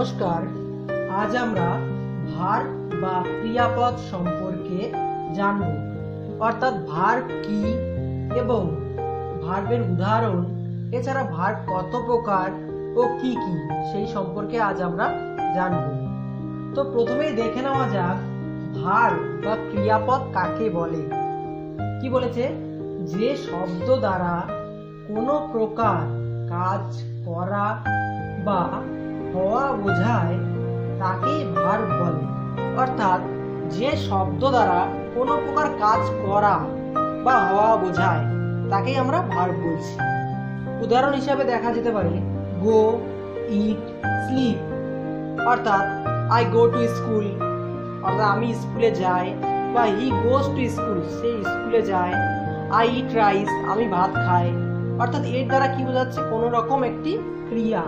নমস্কার। আজ আমরা ভার্ব বা ক্রিয়াপদ সম্পর্কে জানব, অর্থাৎ ভার্ব কি এবং ভার্বের উদাহরণ, এছাড়া ভার্ব কত প্রকার ও কি কি সেই সম্পর্কে আজ আমরা জানব। তো প্রথমেই দেখে নেওয়া যাক ভার্ব বা ক্রিয়াপদ কাকে বলে। কি বলেছে? যে শব্দ দ্বারা কোনো প্রকার কাজ করা বা হওয়া বোঝায় তাকে ভার্ব বলে। অর্থাৎ যে শব্দ দ্বারা কোনো প্রকার কাজ করা বা হওয়া বোঝায় তাকেই আমরা ভার্ব বলছি। উদাহরণ হিসাবে দেখা যেতে পারে গো, ইট, স্লিপ। অর্থাৎ আই গো টু স্কুল, অর্থাৎ আমি স্কুলে যাই, বা হি গোজ টু স্কুল, সে স্কুলে যায়। আই ইট রাইস, আমি ভাত খাই। অর্থাৎ এর দ্বারা কি বোঝাচ্ছে? কোনো রকম একটি ক্রিয়া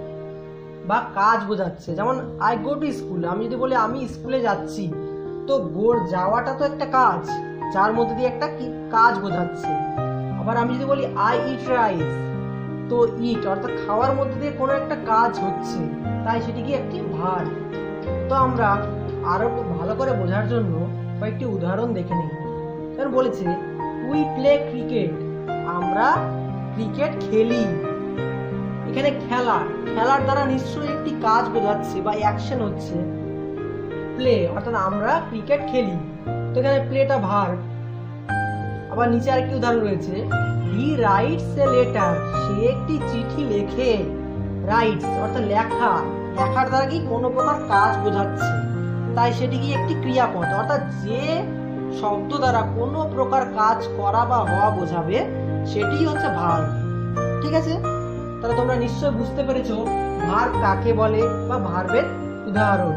বা কাজ বোঝাচ্ছে। যেমন আই গো টু স্কুল, আমি যদি বলি আমি স্কুলে যাচ্ছি, তো গোর যাওয়াটা তো একটা কাজ, যার মধ্যে দিয়ে একটা কি কাজ বোঝাচ্ছে। আবার আমি যদি বলি আই ইট রাইস, তো ইট অর্থাৎ খাওয়ার মধ্যে দিয়ে কোনো একটা কাজ হচ্ছে, তাই সেটি কি একটি ভার্ব। তো আমরা আরো ভালো করে বোঝার জন্য কয়েকটি উদাহরণ দেখে নিই। যেমন বলেছে উই প্লে ক্রিকেট, আমরা ক্রিকেট খেলি। এখানে খেলার দ্বারা নিশ্চয়ই একটি কাজ বোঝাচ্ছে বা অ্যাকশন হচ্ছে। প্লে অর্থাৎ আমরা ক্রিকেট খেলি, তো এখানে প্লেটা ভার্ব। আবার নিচে আরেকটি উদাহরণ রয়েছে হি রাইটস এ লেটার, সে একটি চিঠি লেখে। রাইটস অর্থাৎ লেখার দ্বারা কি কোনো প্রকার কাজ বোঝাচ্ছে, তাই সেটি কি একটি ক্রিয়াপদ। অর্থাৎ যে শব্দ দ্বারা কোনো প্রকার কাজ করা বা হওয়া বোঝাবে সেটি হচ্ছে ভার্ব। ঠিক আছে, তাহলে তোমরা নিশ্চয় বুঝতে পেরেছো ভার্ব কাকে বলে বা ভার্বের উদাহরণ।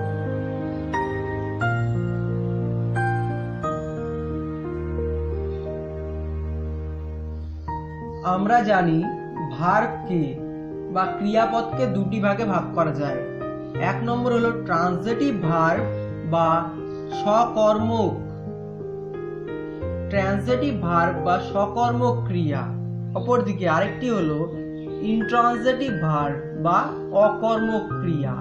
আমরা জানি ভার্বকে বা ক্রিয়াপদকে দুটি ভাগে ভাগ করা যায়। এক নম্বর হলো ট্রান্সিটিভ ভার্ব বা সকর্মক, ট্রান্সিটিভ ভার্ব বা সকর্মক ক্রিয়া। অপরদিকে আরেকটি হলো ইন্ট্রান্সিটিভ ভার্ব বা অকর্মক ক্রিয়া।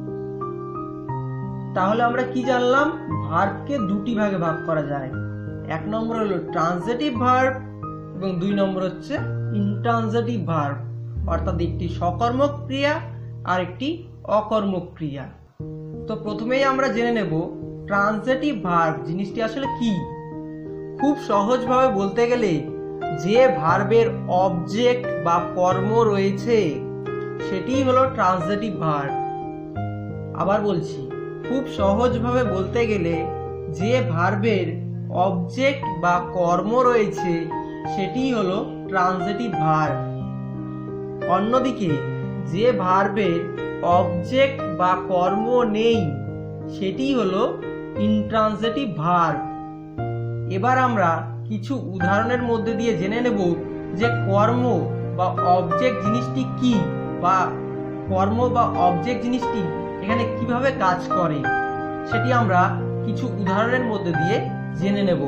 তাহলে আমরা কি জানলাম? ভার্বকে দুটি ভাগে ভাগ করা যায়। এক নম্বর হলো ট্রান্সিটিভ ভার্ব এবং দুই নম্বর হচ্ছে ইন্ট্রান্সিটিভ ভার্ব, অর্থাৎ একটি সকর্মক ক্রিয়া আর একটি অকর্মক ক্রিয়া। তো প্রথমেই আমরা জেনে নেব ট্রান্সিটিভ ভার্ব জিনিসটি আসলে কি। খুব সহজভাবে বলতে গেলে যে ভার্বের অবজেক্ট বা কর্ম রয়েছে সেটিই হলো ট্রান্সিটিভ ভার্ব। আবার বলছি, খুব সহজভাবে বলতে গেলে যে ভার্বের অবজেক্ট বা কর্ম রয়েছে সেটিই হলো ট্রান্সিটিভ ভার্ব। অন্যদিকে যে ভার্বের অবজেক্ট বা কর্ম নেই সেটি হলো ইন্ট্রান্সিটিভ ভার্ব। এবার আমরা কিছু উদাহরণের মধ্যে দিয়ে জেনে নেব যে কর্ম বা অবজেক্ট জিনিসটি কি, বা কর্ম বা অবজেক্ট জিনিসটি এখানে কিভাবে কাজ করে, সেটি আমরা কিছু উদাহরণের মধ্যে দিয়ে জেনে নেব।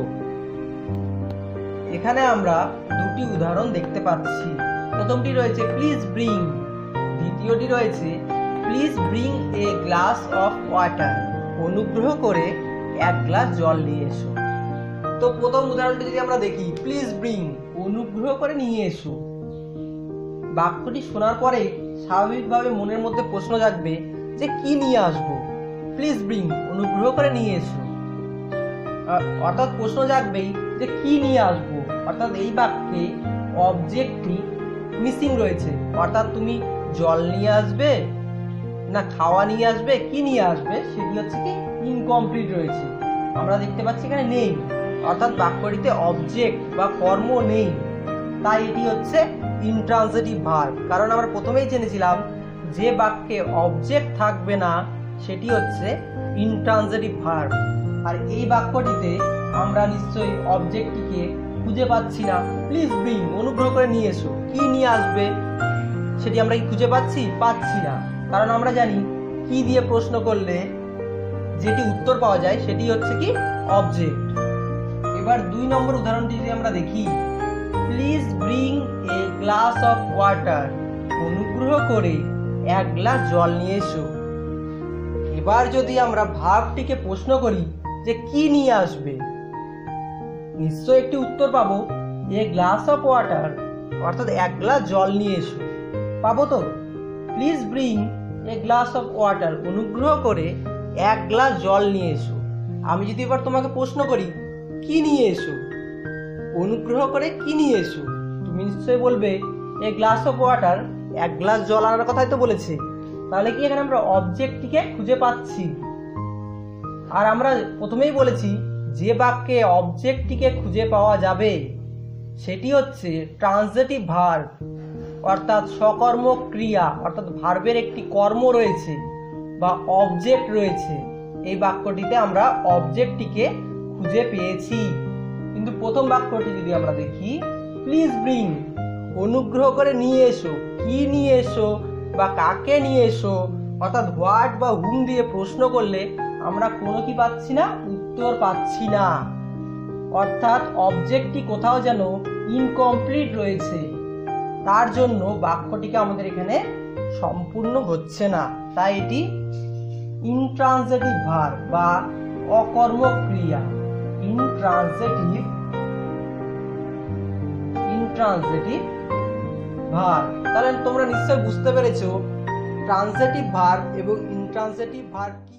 এখানে আমরা দুটি উদাহরণ দেখতে পাচ্ছি। প্রথমটি রয়েছে প্লিজ ব্রিং, দ্বিতীয়টি রয়েছে please bring a glass of water, অনুগ্রহ করে এক গ্লাস জল নিয়ে এসো। তো প্রথম উদাহরণটি যদি আমরা দেখি, প্লিজ ব্রিং, অনুগ্রহ করে নিয়ে এসো। বাক্যটি শোনার পরে স্বাভাবিকভাবে মনের মধ্যে প্রশ্ন জাগবে যে কি নিয়ে আসবো। প্লিজ ব্রিং, অনুগ্রহ করে নিয়ে এসো, অর্থাৎ প্রশ্ন জাগবেই যে কি নিয়ে আসবো। অর্থাৎ এই বাক্যে অবজেক্টটি মিসিং রয়েছে, অর্থাৎ তুমি জল নিয়ে আসবে না খাওয়া নিয়ে আসবে, কি নিয়ে আসবে সেটি হচ্ছে কি ইনকমপ্লিট রয়েছে। আমরা দেখতে পাচ্ছি এখানে নেই, অর্থাৎ বাক্যটিতে অবজেক্ট বা কর্ম নেই, তাই এটি হচ্ছে ইন্ট্রান্সিটিভ ভার্ব। কারণ আমরা প্রথমেই জেনেছিলাম যে বাক্যে অবজেক্ট থাকবে না সেটি হচ্ছে ইন্ট্রান্সিটিভ ভার্ব। আর এই বাক্যটিতে আমরা নিশ্চয়ই অবজেক্টটিকে খুঁজে পাচ্ছি না। প্লিজ ব্রিং, অনুগ্রহ করে নিয়ে এসো, কি নিয়ে আসবে সেটি আমরা কি খুঁজে পাচ্ছি না। কারণ আমরা জানি কি দিয়ে প্রশ্ন করলে যেটি উত্তর পাওয়া যায় সেটি হচ্ছে কি অবজেক্ট। এবার দুই নম্বর উদাহরণটি যদি আমরা দেখি, please bring a glass of water, অনুগ্রহ করে এক গ্লাস জল নিয়ে এসো। এবার যদি আমরা ভার্বটিকে প্রশ্ন করি যে কি নিয়ে আসবে, নিশ্চয়ই একটি উত্তর পাবো, এ গ্লাস অফ ওয়াটার, অর্থাৎ এক গ্লাস জল নিয়ে এসো। পাবো তো? Please bring a glass of water, অনুগ্রহ করে এক গ্লাস জল নিয়ে এসো। আমি যদি এবার তোমাকে প্রশ্ন করি কি নিয়ে এসো, অনুগ্রহ করে কি নিয়ে এসো, তুমি নিশ্চয়ই বলবে এ গ্লাস অফ ওয়াটার, এক গ্লাস জল আনার কথাই তো বলেছে। তাহলে কি এখানে আমরা অবজেক্টটিকে খুঁজে পাচ্ছি। আর আমরা প্রথমেই বলেছি যে বাক্যে অবজেক্টটিকে খুঁজে পাওয়া যাবে সেটি হচ্ছে ট্রান্সিটিভ ভার্ব, অর্থাৎ সকর্ম ক্রিয়া, অর্থাৎ ভার্বের একটি কর্ম রয়েছে বা অবজেক্ট রয়েছে। এই বাক্যটিতে আমরা অবজেক্টটিকে খুঁজে পেয়েছি। কিন্তু প্রথম বাক্যটি যদি আমরা দেখি, প্লিজ ব্রিং, অনুগ্রহ করে নিয়ে এসো, কি নিয়ে এসো বা কাকে নিয়ে এসো, অর্থাৎ হোয়াট বা হুম দিয়ে প্রশ্ন করলে আমরা কোনো কি পাচ্ছি না, উত্তর পাচ্ছি না। অর্থাৎ অবজেক্টটি কোথাও যেন ইনকমপ্লিট রয়েছে, তার জন্য বাক্যটিকে আমাদের এখানে সম্পূর্ণ হচ্ছে না। তাই এটি ইনট্রান্সিটিভ ভার্ব বা অকর্মক ক্রিয়া। Intransitive verb. তাহলে তোমরা নিশ্চয় বুঝতে পেরেছো ট্রান্সিটিভ ভার্ব এবং ইনট্রান্সিটিভ ভার্ব কি।